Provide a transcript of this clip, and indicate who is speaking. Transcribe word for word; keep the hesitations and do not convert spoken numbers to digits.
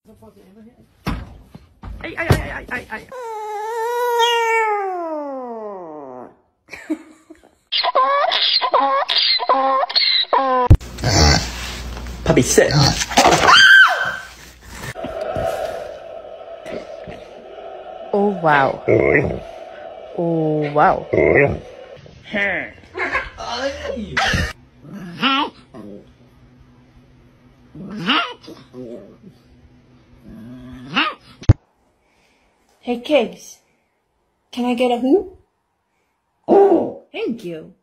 Speaker 1: Ay, ay, ay, ay, ay, ay. Puppy, sit. Oh, wow. Oh, wow. Hey kids, can I get a who? Oh, thank you.